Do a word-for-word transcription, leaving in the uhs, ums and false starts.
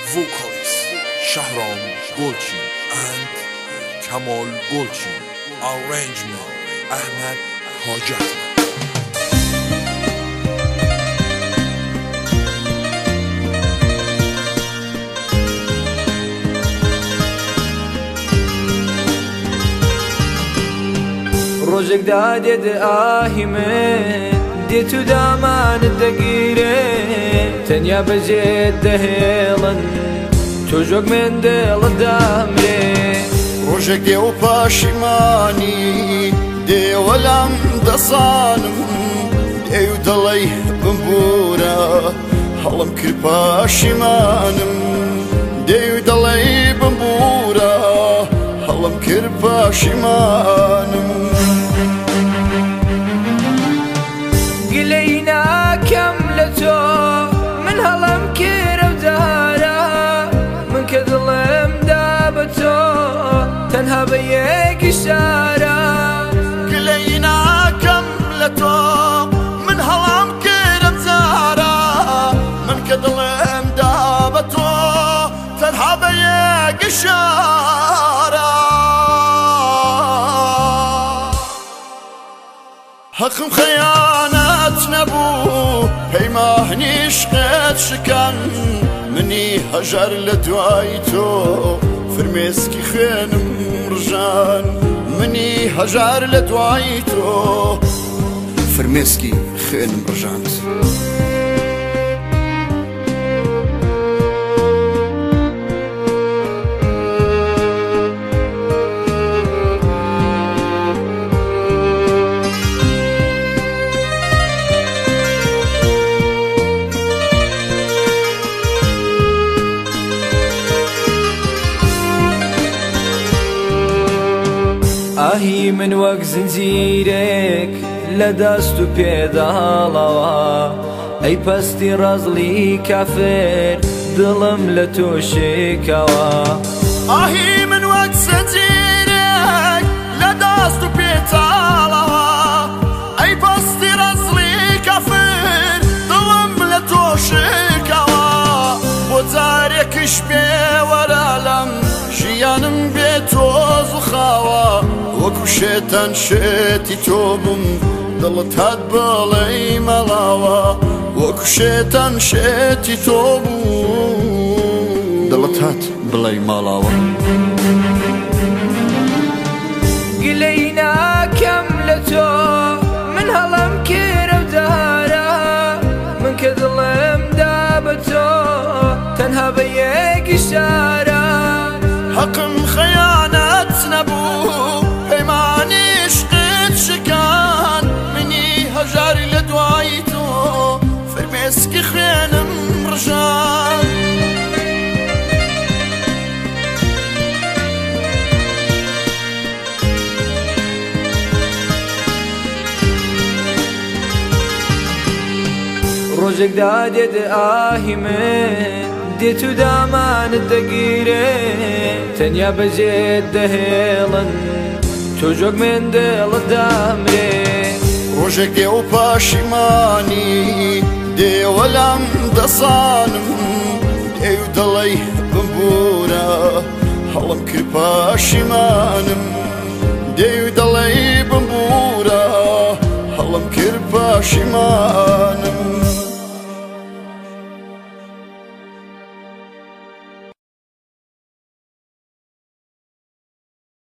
vocalist Shahram Golchin and Kamal Golchin. Arrangement Ahmed Hajat. روزك دادد آهي من ديتو دامان الدقيرة تنيا بزيد دهيلن توجوك من ديل الدامري روزك ديو باشماني ديو لم دصانم ديو دلي بمبورا هلم كر باشمانم ديو دلي بمبورا هلم كر باشمانم قلينا كملتو من هلم كير ودهارا من كذلم دابتو تنها بيك الشارع. قلينا كملتو من هلم كير ودهارا من كذلم دابتو تنها بيك الشارع. حقم خيانات نبو بيماهني شقيت شكن مني هجر لدوايتو فرميسكي خينم رجان مني هجر لدوايتو فرميسكي خينم رجان. آهی من وەک زنجیرێک لە دەست و پێداڵەوە ئەی پەستی ڕەزڵی کافر دڵم لە تۆ شێکەوە. ئاهی من وەک زنجیرێک لە دەست و پێداڵەوە ئەی پەستی ڕەزڵی کافر دڵم لە تۆ شێکەوە. بۆ جارێکیش پێوەرە لەم ژیانم بێ تۆز و خاوە وەکو شێتان شێتی تۆ بووم دڵت هات بەڵێی مەڵاوە وەکو شێتان شێتی تۆ بووم دڵت هات بڵێی ماڵاوە. گلەی ناکەم لە تۆ من هەڵم کێرە و دەهارە من کە دڵم دا بە تۆ تەنها بە یەک ئیشارە. حەقم خەیانەت نەبوو پەیمانی عشقت شکان منی هەژاری لە دوای تۆ فرمێسکی خوێنم ڕژان. ڕۆژێک دادێت ئاهی من دێت و دامانت دەگیرێ تەنیا بەجێت دەهێڵن تۆژۆک من دڵت دامرێ. ڕۆژێک دێ و پاشیمانی دێوە لەم دەسانم دێ و دەڵێی بمبورە هەڵم کرد پاشیمانم دێ و دەڵێی بمبورە هەڵم کرد پاشیمانم.